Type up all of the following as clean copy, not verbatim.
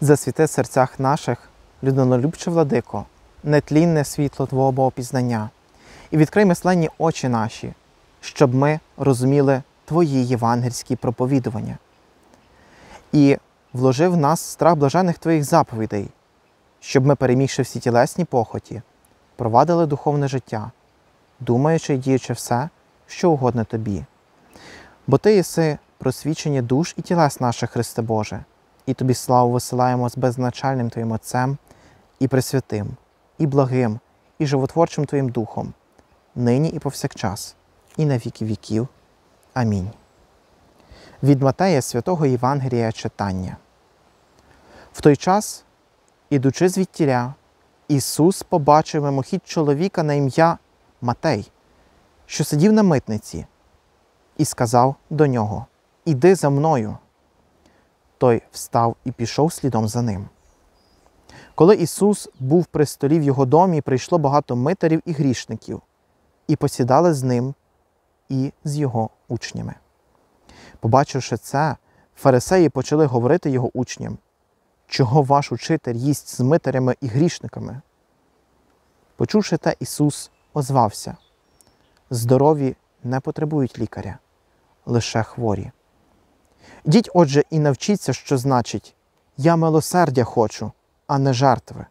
Засвіти в серцях наших, людинолюбче владико, нетлінне світло Твого Богопізнання, і відкрий мисленні очі наші, щоб ми розуміли Твої євангельські проповідування. І вложи в нас страх блаженних Твоїх заповідей, щоб ми, перемігши всі тілесні похоті, провадили духовне життя, думаючи і діючи все, що угодне Тобі. Бо Ти єси просвічення душ і тілес наших, Христе Боже, і Тобі славу висилаємо з беззначальним Твоїм Отцем, і Пресвятим, і благим, і животворчим Твоїм Духом, нині і повсякчас, і на віки віків. Амінь. Від Матея святого Євангелія читання. В той час, ідучи звідтіля, Ісус побачив мимохідь чоловіка на ім'я Матей, що сидів на митниці, і сказав до нього: «Іди за мною». Той встав і пішов слідом за ним. Коли Ісус був при столі в його домі, прийшло багато митарів і грішників, і посідали з ним і з його учнями. Побачивши це, фарисеї почали говорити його учням: «Чого ваш учитель їсть з митарями і грішниками?» Почувши те, Ісус озвався: «Здорові не потребують лікаря, лише хворі. Ідіть, отже, і навчіться, що значить: я милосердя хочу, а не жертви.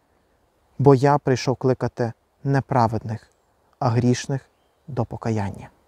Бо я прийшов кликати не праведних, а грішних до покаяння».